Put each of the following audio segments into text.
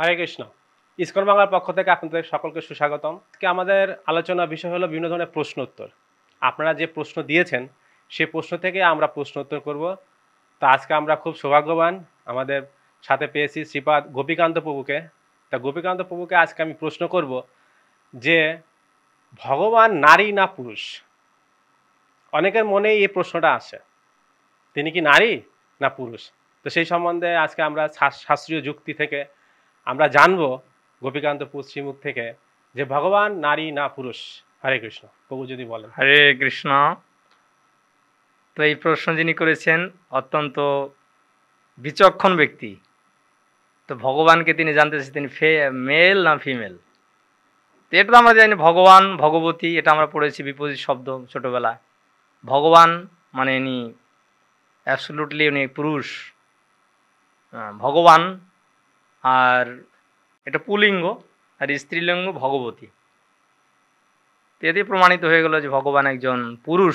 হরে Krishna. ISKCON বাংলার পক্ষ থেকে আপনাদের সকলকে সুস্বাগতম। আজকে আমাদের আলোচনার বিষয় হলো বিভিন্ন ধরনের প্রশ্ন উত্তর। আপনারা যে প্রশ্ন দিয়েছেন সেই প্রশ্ন থেকে আমরা প্রশ্ন উত্তর করব। তো আজকে আমরা খুব সৌভাগ্যবান, আমাদের সাথে পেয়েছি শ্রীপাদ গোপীকান্ত প্রভুকে। তা গোপীকান্ত প্রভুকে আজকে আমি প্রশ্ন করব যে ভগবান নারী না পুরুষ? অনেকের মনেই এই প্রশ্নটা আসে, তিনি কি নারী না পুরুষ? তো সেই সম্বন্ধে আজকে আমরা শাস্ত্রীয় যুক্তি থেকে আমরা জানবো গোপীকান্ত প্রভু শ্রীমুখ থেকে যে ভগবান নারী না পুরুষ। হরে কৃষ্ণ। প্রভু যদি বলেন। হরে কৃষ্ণ। তো এই প্রশ্ন যিনি করেছেন অত্যন্ত বিচক্ষণ ব্যক্তি। তো ভগবানকে তিনি জানতে চাইছেন তিনি মেল না ফিমেল। তো এটা তো আমরা জানি ভগবান ভগবতী, এটা আমরা পড়েছি বিপরীত শব্দ ছোটবেলায়। ভগবান মানে ইনি অ্যাবসলিউটলি উনি পুরুষ, ভগবান। আর এটা পুলিঙ্গ, আর স্ত্রীলিঙ্গ ভগবতী। তো এতে প্রমাণিত হয়ে গেল যে ভগবান একজন পুরুষ।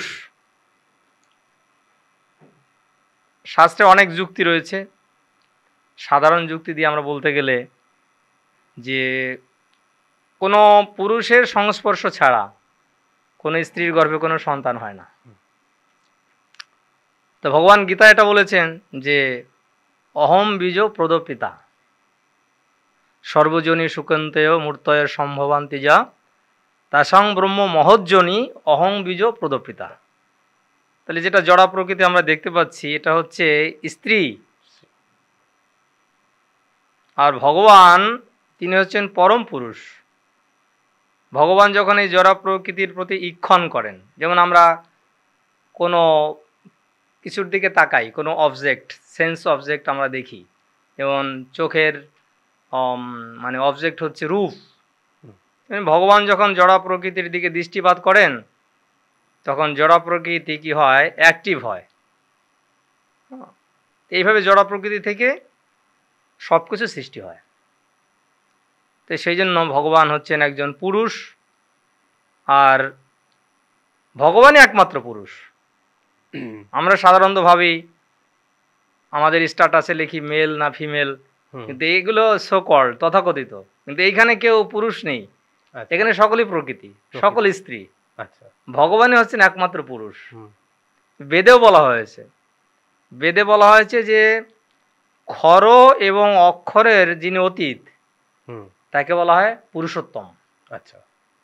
শাস্ত্রে অনেক যুক্তি রয়েছে। সাধারণ যুক্তি দিয়ে আমরা বলতে গেলে যে কোনো পুরুষের সংস্পর্শ ছাড়া কোনো স্ত্রীর গর্ভে কোনো সন্তান হয় না। তো ভগবান গীতা এটা বলেছেন যে অহম বীজ প্রদপিতা সর্বজনী সুকন্তেয় মূর্তয় সম্ভবান্তি যা তাসাং ব্রহ্ম মহজ্জনী অহং বীজ প্রদপিতা। তাহলে যেটা জড়া প্রকৃতি আমরা দেখতে পাচ্ছি এটা হচ্ছে স্ত্রী, আর ভগবান তিনি হচ্ছেন পরম পুরুষ। ভগবান যখন এই জড়া প্রকৃতির প্রতি ঈক্ষণ করেন, যেমন আমরা কোনো কিছুর দিকে তাকাই, কোনো অবজেক্ট, সেন্স অবজেক্ট আমরা দেখি, যেমন চোখের মানে অবজেক্ট হচ্ছে রূপ। ভগবান যখন জড়া প্রকৃতির দিকে দৃষ্টিপাত করেন তখন জড়া প্রকৃতি কি হয়? অ্যাক্টিভ হয়। এইভাবে জড়া প্রকৃতি থেকে সব কিছু সৃষ্টি হয়। তো সেই জন্য ভগবান হচ্ছেন একজন পুরুষ, আর ভগবানই একমাত্র পুরুষ। আমরা সাধারণত ভাবি, আমাদের স্ট্যাটাসে লিখি মেল না ফিমেল, কিন্তু এইগুলো সো কল্ড তথাকথিত, কিন্তু এইখানে কেউ পুরুষ নেই। এখানে সকলেই প্রকৃতি, সকল স্ত্রী। ভগবানই হচ্ছেন একমাত্র পুরুষ। বেদেও বলা হয়েছে, বেদে বলা হয়েছে যে ক্ষর এবং অক্ষরের যিনি অতীত তাকে বলা হয় পুরুষোত্তম। আচ্ছা।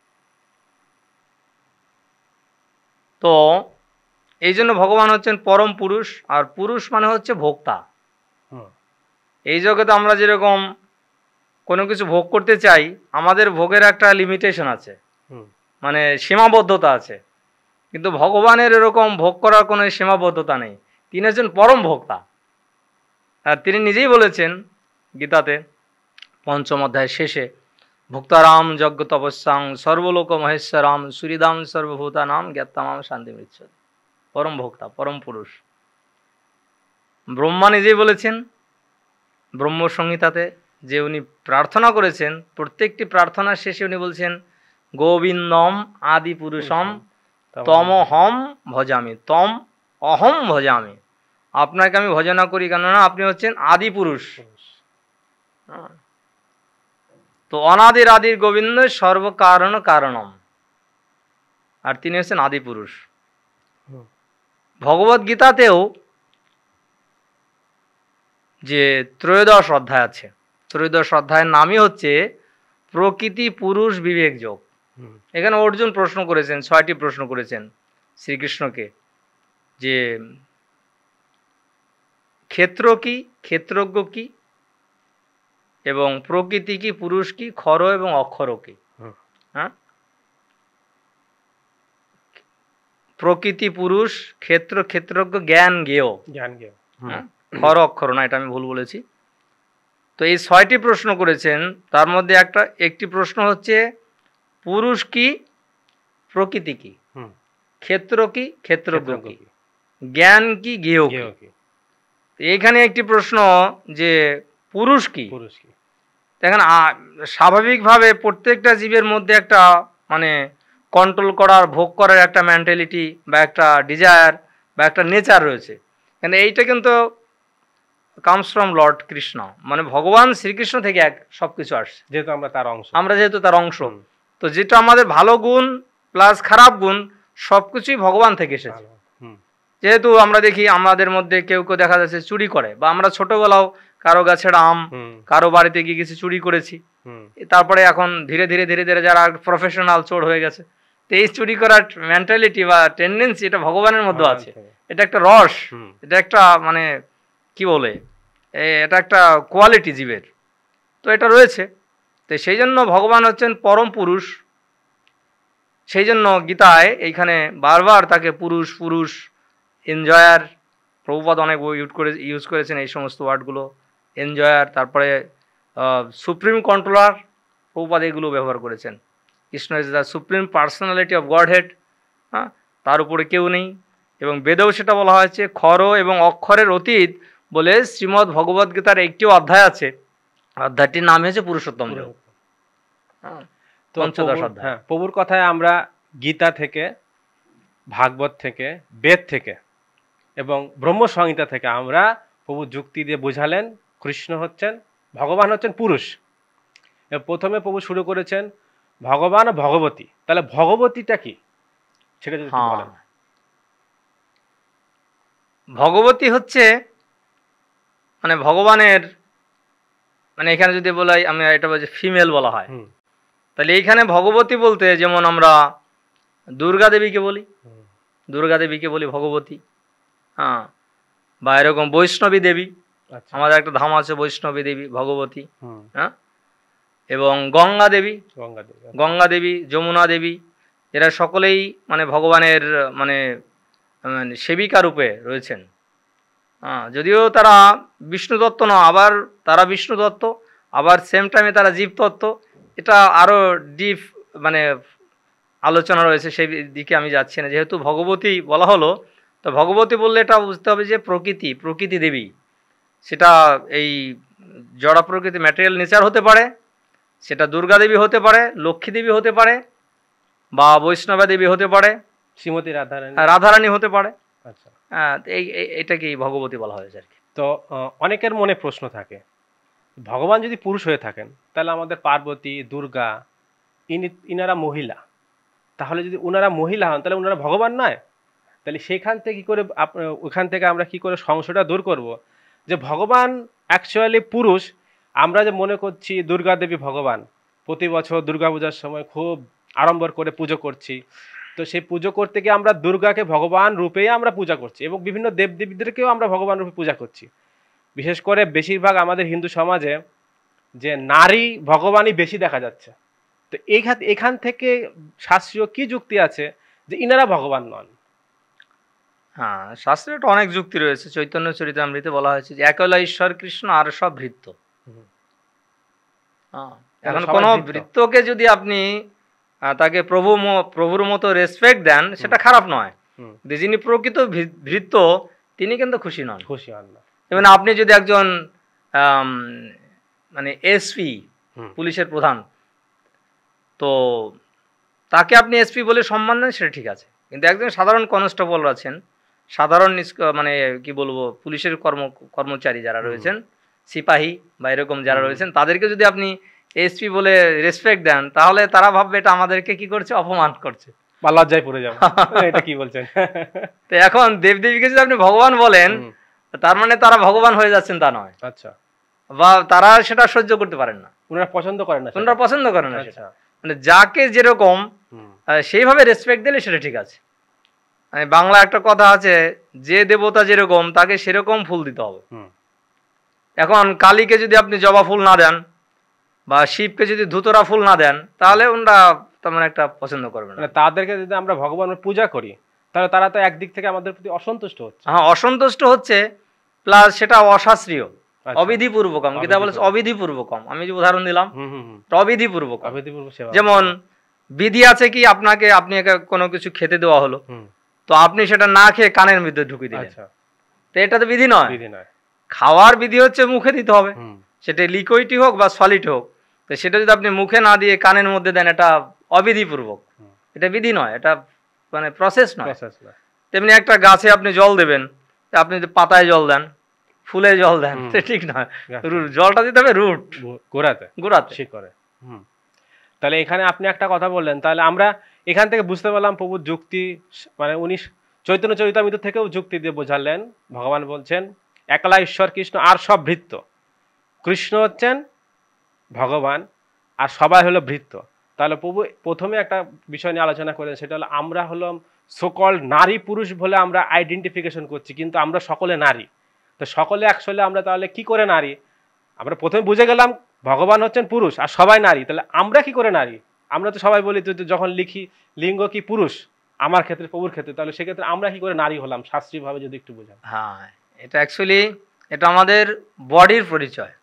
তো এই জন্য ভগবান হচ্ছেন পরম পুরুষ, আর পুরুষ মানে হচ্ছে ভোক্তা। এই জগতে আমরা যেরকম কোনো কিছু ভোগ করতে চাই, আমাদের ভোগের একটা লিমিটেশন আছে, মানে সীমাবদ্ধতা আছে, কিন্তু ভগবানের এরকম ভোগ করার কোনো সীমাবদ্ধতা নেই। তিনি হচ্ছেন পরম ভোক্তা। আর তিনি নিজেই বলেছেন গীতাতে পঞ্চম অধ্যায়ের শেষে, ভোক্তারাম যজ্ঞ তপস্যাং সর্বলোক মহেশ্বরাম সুরিদাম সর্বভূতানাম জ্ঞাত্তামাম শান্তি মৃচ্ছদ। পরম ভোক্তা, পরম পুরুষ। ব্রহ্মা নিজেই বলেছেন ব্রহ্মসংহিতাতে যে উনি প্রার্থনা করেছেন, প্রত্যেকটি প্রার্থনার শেষে উনি বলছেন গোবিন্দম আদি পুরুষম তমহম ভজামি, তম অহম ভজামি। আপনাকে আমি ভজনা করি, কেননা আপনি হচ্ছেন আদি পুরুষ। তো অনাদির আদির গোবিন্দ সর্বকারণ কারণম, আর তিনি হচ্ছেন আদি পুরুষ। ভগবদ গীতাতেও যে ত্রয়োদশ অধ্যায় আছে, ত্রয়োদশ অধ্যায়ের নামই হচ্ছে প্রকৃতি পুরুষ বিবেক যোগ। এখানে অর্জুন প্রশ্ন করেছেন, 6টি প্রশ্ন করেছেন শ্রীকৃষ্ণকে, যে ক্ষেত্র কি, ক্ষেত্রজ্ঞ কি, এবং প্রকৃতি কি, পুরুষ কি, ক্ষর এবং অক্ষর কি। হ্যাঁ, প্রকৃতি পুরুষ, ক্ষেত্র ক্ষেত্রজ্ঞ, জ্ঞান জ্ঞেয়, ক্ষর অক্ষর না, এটা আমি ভুল বলেছি। তো এই 6টি প্রশ্ন করেছেন, তার মধ্যে একটি প্রশ্ন হচ্ছে পুরুষ কি, প্রকৃতি কি, ক্ষেত্র কি, ক্ষেত্রজ্ঞ কি, জ্ঞান কি, জ্ঞেয় কি। এইখানে একটি প্রশ্ন যে পুরুষ কি। দেখেন, স্বাভাবিকভাবে প্রত্যেকটা জীবের মধ্যে একটা মানে কন্ট্রোল করার, ভোগ করার একটা মেন্টালিটি বা একটা ডিজায়ার বা একটা নেচার রয়েছে। কিন্তু এইটা কিন্তু কামস ফ্রম লর্ড কৃষ্ণ, মানে ভগবান শ্রীকৃষ্ণ থেকে এক সবকিছু আসছে, যেহেতু আমরা তার অংশ। আমরা যেহেতু তার অংশ, তো যেটা আমাদের ভালো গুণ প্লাস খারাপ গুণ সবকিছুই ভগবান থেকে এসেছে। যেহেতু আমরা দেখি আমাদের মধ্যে কেউ কেউ দেখা যাচ্ছে চুরি করে, বা আমরা ছোটবেলাও কারো গাছের আম, কারো বাড়িতে গিয়ে কিছু চুরি করেছি, তারপরে এখন ধীরে ধীরে ধীরে ধীরে যারা প্রফেশনাল চোর হয়ে গেছে, তো এই চুরি করার মেন্টালিটি বা টেন্ডেন্সি এটা ভগবানের মধ্যে আছে। এটা একটা রস, এটা একটা মানে কি বলে, এটা একটা কোয়ালিটি জীবের, তো এটা রয়েছে। তো সেই জন্য ভগবান হচ্ছেন পরম পুরুষ। সেই জন্য গীতায় এইখানে বারবার তাকে পুরুষ পুরুষ এনজয়ার, প্রভুপাদ অনেক ইউজ করেছেন এই সমস্ত ওয়ার্ডগুলো, এনজয়ার, তারপরে সুপ্রিম কন্ট্রোলার, প্রভুপাদ এগুলো ব্যবহার করেছেন। Krishna is the supreme personality of Godhead, হ্যাঁ, তার উপরে কেউ নেই। এবং বেদেও সেটা বলা হয়েছে, খর এবং অক্ষরের অতীত বলে শ্রীমদ্ ভগবদ গীতার একটি অধ্যায় আছে, অধ্যায়টির নাম হয়েছে পুরুষোত্তম যোগ। তো হ্যাঁ, প্রভুর কথায় আমরা গীতা থেকে, ভাগবত থেকে, বেদ থেকে এবং ব্রহ্ম সংহিতা থেকে আমরা প্রভু যুক্তি দিয়ে বুঝালেন কৃষ্ণ হচ্ছেন, ভগবান হচ্ছেন পুরুষ। প্রথমে প্রভু শুরু করেছেন ভগবান ও ভগবতী, তাহলে ভগবতীটা কি সেটা যদি বলেন। ভগবতী হচ্ছে মানে ভগবানের, মানে এখানে যদি বলাই আমি এটা বলছি ফিমেল বলা হয়, তাহলে এইখানে ভগবতী বলতে যেমন আমরা দুর্গা দেবীকে বলি, দুর্গা দেবীকে বলি ভগবতী, হ্যাঁ, বা এরকম বৈষ্ণবী দেবী, আমাদের একটা ধাম আছে বৈষ্ণবী দেবী ভগবতী, হ্যাঁ, এবং গঙ্গা দেবী, গঙ্গা দেবী, যমুনা দেবী, এরা সকলেই মানে ভগবানের মানে সেবিকা রূপে রয়েছেন। যদিও তারা বিষ্ণু তত্ত্ব না, আবার তারা বিষ্ণু তত্ত্ব, আবার সেম টাইমে তারা জীব তত্ত্ব, এটা আরও ডিপ মানে আলোচনা রয়েছে, সেই দিকে আমি যাচ্ছি না। যেহেতু ভগবতী বলা হলো, তো ভগবতী বললে এটা বুঝতে হবে যে প্রকৃতি, প্রকৃতি দেবী, সেটা এই জড়া প্রকৃতি ম্যাটেরিয়াল নেচার হতে পারে, সেটা দুর্গা দেবী হতে পারে, লক্ষ্মী দেবী হতে পারে, বা বৈষ্ণবা দেবী হতে পারে, শ্রীমতী রাধারানী, রাধারানী হতে পারে। আচ্ছা, হ্যাঁ, এটাকেই ভগবতী বলা হয়েছে আর কি। তো অনেকের মনে প্রশ্ন থাকে, ভগবান যদি পুরুষ হয়ে থাকেন তাহলে আমাদের পার্বতী, দুর্গা, ইনারা মহিলা, তাহলে যদি ওনারা মহিলা হন তাহলে ওনারা ভগবান নয়? তাহলে সেখান থেকে কী করে ওখান থেকে আমরা কি করে সংশয়টা দূর করব যে ভগবান অ্যাকচুয়ালি পুরুষ? আমরা যে মনে করছি দুর্গা দেবী ভগবান, প্রতি বছর দুর্গাপূজার সময় খুব আড়ম্বর করে পুজো করছি, তো সেই পুজো করতে গিয়ে আমরা দুর্গাকে ভগবান রূপেই আমরা পূজা করছি এবং বিভিন্ন দেবদেবীদেরকেও আমরা ভগবান রূপে পূজা করছি। বিশেষ করে বেশিরভাগ আমাদের হিন্দু সমাজে যে নারী ভগবানই বেশি দেখা যাচ্ছে। তো এখান থেকে শাস্ত্রীয় কি যুক্তি আছে যে ইনারা ভগবান নন? হ্যাঁ, শাস্ত্রে একটা অনেক যুক্তি রয়েছে। চৈতন্য চরিতামৃতে বলা হয়েছে যে একলা ঈশ্বর কৃষ্ণ আর সব ভৃত্য। এখন কোনো ভৃত্যকে যদি আপনি তাকে প্রভুর মতো রেসপেক্ট দেন, সেটা খারাপ নয়, যিনি প্রকৃত ভৃত্য তিনি কিন্তু খুশি নন, খুশি হন না। যেমন আপনি যদি একজন মানে এসপি, পুলিশের প্রধান, তো তাকে আপনি এসপি বলে সম্মান দেন, সেটা ঠিক আছে। কিন্তু একজন সাধারণ কনস্টেবল আছেন, সাধারণ মানে কি বলবো পুলিশের কর্মচারী যারা রয়েছেন, সিপাহী বা এরকম যারা রয়েছেন, তাদেরকে যদি আপনি এসপি বলে রেসপেক্ট দেন, তাহলে তারা ভাববে এটা আমাদেরকে কি করছে, অপমান করছে, বা লজ্জায় পড়ে যাবে। এটা কি বলছেন? তো এখন দেবদেবীকে যদি আপনি ভগবান বলেন, তার মানে তারা ভগবান হয়ে যাচ্ছেন তা নয়। আচ্ছা, বা তারা সেটা সহ্য করতে পারেন না, ওনারা পছন্দ করেন না, ওনারা পছন্দ করেন না সেটা। মানে যাকে যেরকম সেইভাবে রেসপেক্ট দিলে সেটা ঠিক আছে। মানে বাংলা একটা কথা আছে, যে দেবতা যেরকম তাকে সেরকম ফুল দিতে হবে। এখন কালীকে যদি আপনি জবা ফুল না দেন, বা শিবকে যদি ধুতরা ফুল না দেন, তাহলে ওনারা তেমন একটা পছন্দ করবে না। তাদেরকে যদি আমরা ভগবানের পূজা করি, তাহলে তারা তো একদিক থেকে আমাদের প্রতি অসন্তুষ্ট হচ্ছে। হ্যাঁ, অসন্তুষ্ট হচ্ছে, প্লাস সেটা অশাস্ত্রীয়, অবিধিপূর্বকম। গীতা বলেছে অবিধিপূর্বকম। আমি যে উদাহরণ দিলাম, অবিধিপূর্বকম। যেমন বিধি আছে কি, আপনি কোনো কিছু খেতে দেওয়া হলো, তো আপনি সেটা না খেয়ে কানের মধ্যে ঢুকিয়ে দিলেন, তো এটা তো বিধি নয়। খাওয়ার বিধি হচ্ছে মুখে দিতে হবে, সেটা লিকুইডই হোক বা সলিড হোক। তো সেটা যদি আপনি মুখে না দিয়ে কানের মধ্যে দেন, এটা অবিধিপূর্বক, এটা বিধি নয়, এটা মানে প্রসেস নয়। তেমনি একটা গাছে আপনি জল দেবেন, আপনি যদি পাতায় জল দেন, ফুলে জল দেন, ঠিক নয়, জলটা দিতে হবে রুট, গোড়াতে, শিকড়ে। তাহলে এখানে আপনি একটা কথা বললেন, তাহলে আমরা এখান থেকে বুঝতে পারলাম প্রভুর যুক্তি, মানে উনি চৈতন্য চরিতামৃত থেকেও যুক্তি দিয়ে বোঝালেন। ভগবান বলছেন একলা ঈশ্বর কৃষ্ণ আর সব ভৃত্য, কৃষ্ণ হচ্ছেন ভগবান আর সবাই হলো ভৃত্য। তাহলে প্রভু প্রথমে একটা বিষয় নিয়ে আলোচনা করেন, সেটা হলো আমরা হলাম সকল নারী পুরুষ বলে আমরা আইডেন্টিফিকেশন করছি, কিন্তু আমরা সকলে নারী। তো সকলে অ্যাকচুয়ালি আমরা তাহলে কি করে নারী? আমরা প্রথমে বুঝে গেলাম ভগবান হচ্ছেন পুরুষ আর সবাই নারী, তাহলে আমরা কি করে নারী? আমরা তো সবাই বলি যখন লিখি লিঙ্গ কি পুরুষ, আমার ক্ষেত্রে প্রভুর ক্ষেত্রে, তাহলে সেক্ষেত্রে আমরা কি করে নারী হলাম শাস্ত্রীয়ভাবে যদি একটু বোঝান। হ্যাঁ, এটা অ্যাকচুয়ালি এটা আমাদের বডির পরিচয়।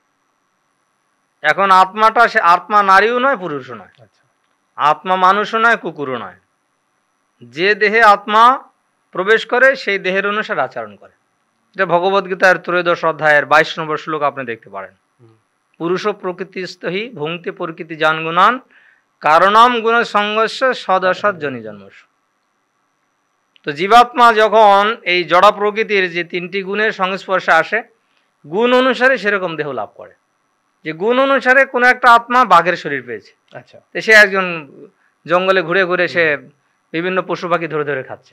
এখন আত্মাটা, সে আত্মা নারীও নয় পুরুষও নয়, আত্মা মানুষও নয় কুকুরও নয়। যে দেহে আত্মা প্রবেশ করে সেই দেহের অনুসারে আচরণ করে। এটা ভগবদ্গীতার 13 অধ্যায়ের 22 নম্বর শ্লোক আপনি দেখতে পারেন। পুরুষ প্রকৃতিস্থ হি ভুঙ্ক্তি প্রকৃতি জানগুণান কারণাম গুণ সংঘর্ষ সদসৎ জনি জন্মস। তো জীবাত্মা যখন এই জড়া প্রকৃতির যে 3টি গুণের সংস্পর্শে আসে, গুণ অনুসারে সেরকম দেহ লাভ করে। যে গুণ অনুসারে কোনো একটা আত্মা বাঘের শরীর পেয়েছে, আচ্ছা, তো সে একজন জঙ্গলে ঘুরে ঘুরে সে বিভিন্ন পশু পাখি ধরে ধরে খাচ্ছে।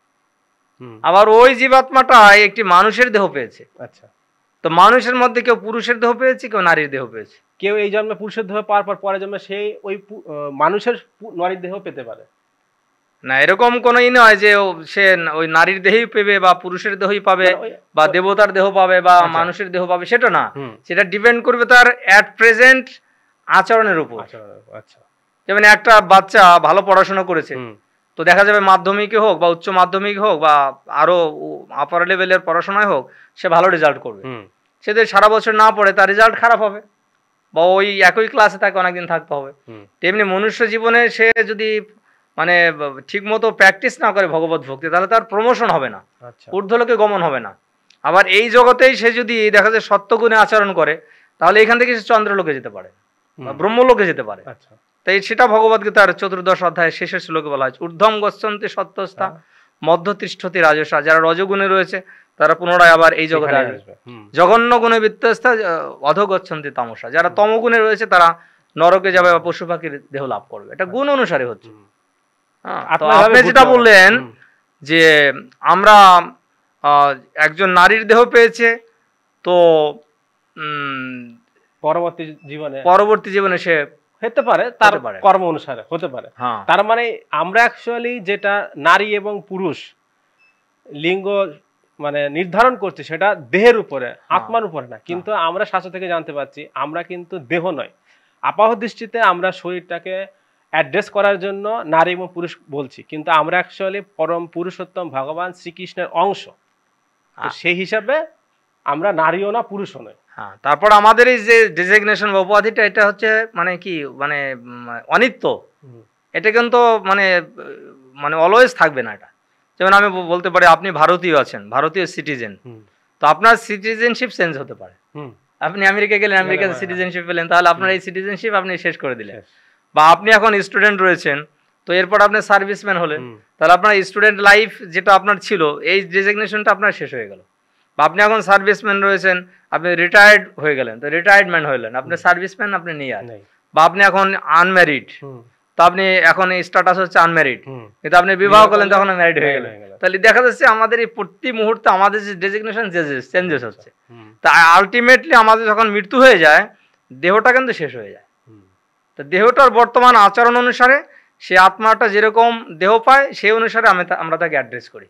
আবার ওই জীবাত্মাটা একটি মানুষের দেহ পেয়েছে, আচ্ছা, তো মানুষের মধ্যে কেউ পুরুষের দেহ পেয়েছে, কেউ নারীর দেহ পেয়েছে। কেউ এই জন্মে পুরুষের দেহ পাওয়ার পর পরের জন্মে সেই ওই মানুষের নারীর দেহ পেতে পারে না, এরকম কোনোই নয় যে সে ওই নারীর দেহই পেবে বা পুরুষের দেহই পাবে বা দেবতার দেহ পাবে বা মানুষের দেহ পাবে, সেটা না। সেটা ডিপেন্ড করবে তার অ্যাট প্রেজেন্ট আচরণের উপর। আচ্ছা, যেমন একটা বাচ্চা ভালো পড়াশোনা করেছে, তো দেখা যাবে মাধ্যমিকে হোক বা উচ্চ মাধ্যমিক হোক বা আরো আপার লেভেলের পড়াশোনায় হোক, সে ভালো রেজাল্ট করবে। সে যদি সারা বছর না পড়ে তার রেজাল্ট খারাপ হবে বা ওই একই ক্লাসে তাকে অনেকদিন থাকতে হবে। তেমনি মনুষ্য জীবনে সে যদি মানে ঠিক মতো প্র্যাকটিস না করে ভগবত ভক্তি, তাহলে তার প্রমোশন হবে না, ঊর্ধ্বলোকে গমন হবে না। আবার এই জগতেই সে যদি দেখা যায় সত্যগুণে আচরণ করে, তাহলে এখান থেকে সে চন্দ্রলোকে যেতে পারে বা ব্রহ্মলোকে যেতে পারে। তাই সেটা ভগবদ্গীতার 14 অধ্যায়ের শেষের শ্লোকে বলা হয়েছে, ঊর্ধ্বম গচ্ছন্তি সত্যস্থা মধ্য তিষ্ঠতি রাজসা। যারা রজগুণে রয়েছে তারা পুনরায় আবার এই জগতে আসবে। জঘন্য গুণে বিত্তস্থা অধ গচ্ছন্তি তামসা। যারা তমগুণে রয়েছে তারা নরকে যাবে বা পশু পাখির দেহ লাভ করবে। এটা গুণ অনুসারে হচ্ছে। আপনি যেটা বললেন যে আমরা একজন নারীর দেহ পেয়েছে, তো পরবর্তী জীবনে সে হতে পারে তার কর্ম অনুসারে হতে পারে। তার মানে আমরা অ্যাকচুয়ালি যেটা নারী এবং পুরুষ লিঙ্গ মানে নির্ধারণ করছি সেটা দেহের উপরে, আত্মার উপরে না। কিন্তু আমরা শাস্ত্র থেকে জানতে পারছি আমরা কিন্তু দেহ নয়। আপাত দৃষ্টিতে আমরা শরীরটাকে অ্যাড্রেস করার জন্য নারী এবং পুরুষ বলছি, কিন্তু আমরা অ্যাকচুয়ালি পরম পুরুষোত্তম ভগবান শ্রীকৃষ্ণের অংশ। সেই হিসাবে আমরা নারীও না পুরুষও নয়। হ্যাঁ, তারপর আমাদের এই যে ডেজিগনেশন বা উপাধিটা, এটা হচ্ছে মানে কি মানে অনিত্য। এটা কিন্তু মানে মানে অলওয়েজ থাকবে না। এটা যেমন আমি বলতে পারি আপনি ভারতীয় আছেন, ভারতীয় সিটিজেন, তো আপনার সিটিজেনশিপ চেঞ্জ হতে পারে। আপনি আমেরিকা গেলেন, আমেরিকার সিটিজেনশিপ পেলেন, তাহলে আপনার এই সিটিজেনশিপ আপনি শেষ করে দিলেন। বা আপনি এখন স্টুডেন্ট রয়েছেন, তো এরপর আপনি সার্ভিসম্যান হলেন, তাহলে আপনার স্টুডেন্ট লাইফ যেটা আপনার ছিল এই ডেজিগনেশনটা আপনার শেষ হয়ে গেল। বা আপনি এখন সার্ভিসম্যান রয়েছেন, আপনি রিটায়ার্ড হয়ে গেলেন, তো রিটায়ার্ডম্যান হলেন, আপনি সার্ভিসম্যান আপনি নিয়ে আর। বা আপনি এখন আনম্যারিড, তো আপনি এখন স্ট্যাটাস হচ্ছে আনম্যারিড, কিন্তু আপনি বিবাহ করলেন তখন ম্যারিড হয়ে গেলেন। তাহলে দেখা যাচ্ছে আমাদের এই প্রতি মুহূর্তে আমাদের যে ডেজিগনেশন চেঞ্জেস হচ্ছে। তা আলটিমেটলি আমাদের যখন মৃত্যু হয়ে যায় দেহটা কিন্তু শেষ হয়ে যায়। তো দেহটার বর্তমান আচরণ অনুসারে সে আত্মাটা যেরকম দেহ পায় সেই অনুসারে আমরা তাকে অ্যাড্রেস করি।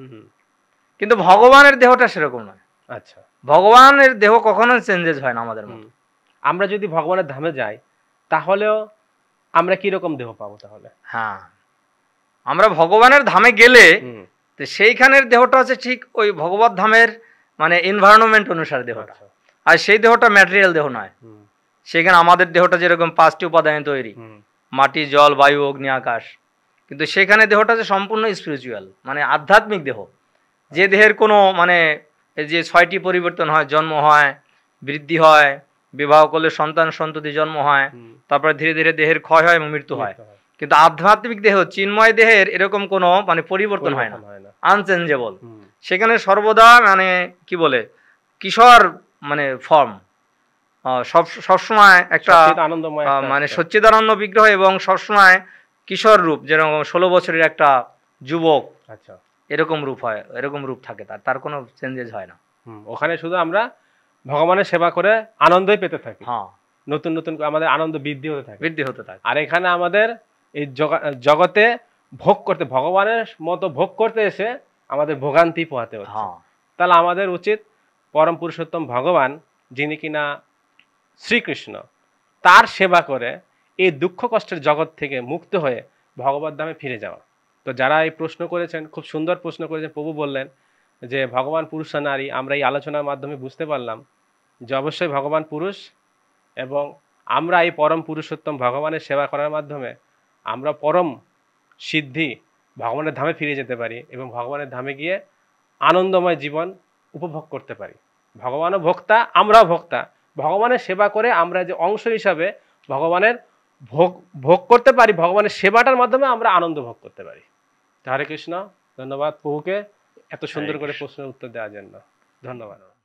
কিন্তু ভগবানের দেহটা সেরকম নয়। আচ্ছা, ভগবানের দেহ কখনো চেঞ্জেস হয় না আমাদের মতো। আমরা যদি ভগবানের ধামে যাই তাহলেও আমরা কি রকম দেহ পাবো তাহলে? হ্যাঁ, আমরা ভগবানের ধামে গেলে তো সেইখানের দেহটা হচ্ছে ঠিক ওই ভগবত ধামের মানে এনভায়রনমেন্ট অনুসারে দেহটা। আর সেই দেহটা ম্যাটেরিয়াল দেহ নয়। সেখানে আমাদের দেহটা যেরকম 5টি উপাদানে তৈরি, মাটি, জল, বায়ু, অগ্নি, আকাশ, কিন্তু সেখানে দেহটা যে সম্পূর্ণ স্পিরিচুয়াল মানে আধ্যাত্মিক দেহ। যে দেহের কোনো মানে যে 6টি পরিবর্তন হয়, জন্ম হয়, বৃদ্ধি হয়, বিবাহ করলে সন্তান সন্ততি জন্ম হয়, তারপরে ধীরে ধীরে দেহের ক্ষয় হয় এবং মৃত্যু হয়। কিন্তু আধ্যাত্মিক দেহ চিন্ময় দেহের এরকম কোনো মানে পরিবর্তন হয় না, আনচেঞ্জেবল। সেখানে সর্বদা মানে কি বলে কিশোর মানে ফর্ম, সবসময় একটা আনন্দময় মানে সচ্চিদানন্দ বিগ্রহ এবং সবসময় কিশোর রূপ, যেরকম 16 বছরের একটা যুবক, আচ্ছা এরকম রূপ হয়, এরকম রূপ থাকে, তার কোনো চেঞ্জেস হয় না। ওখানে শুধু আমরা ভগবানের সেবা করে আনন্দই পেতে থাকি, হ্যাঁ, নতুন নতুন আমাদের আনন্দ বৃদ্ধি হতে থাকে। আর এখানে আমাদের এই জগতে ভোগ করতে, ভগবানের মতো ভোগ করতে এসে আমাদের ভোগান্তি পোহাতে হচ্ছে। তাহলে আমাদের উচিত পরম পুরুষোত্তম ভগবান, যিনি কিনা শ্রীকৃষ্ণ, তার সেবা করে এই দুঃখ কষ্টের জগৎ থেকে মুক্ত হয়ে ভগবত ধামে ফিরে যাওয়া। তো যারা এই প্রশ্ন করেছেন, খুব সুন্দর প্রশ্ন করেছেন। প্রভু বললেন যে ভগবান পুরুষ না নারী। আমরা এই আলোচনার মাধ্যমে বুঝতে পারলাম যে অবশ্যই ভগবান পুরুষ, এবং আমরা এই পরম পুরুষোত্তম ভগবানের সেবা করার মাধ্যমে আমরা পরম সিদ্ধি ভগবানের ধামে ফিরে যেতে পারি এবং ভগবানের ধামে গিয়ে আনন্দময় জীবন উপভোগ করতে পারি। ভগবানও ভোক্তা, আমরাও ভোক্তা। ভগবানের সেবা করে আমরা যে অংশ হিসাবে ভগবানের ভোগ করতে পারি, ভগবানের সেবাটার মাধ্যমে আমরা আনন্দ ভোগ করতে পারি। হরে কৃষ্ণ। ধন্যবাদ প্রভুকে এত সুন্দর করে প্রশ্নের উত্তর দেওয়ার জন্য। ধন্যবাদ।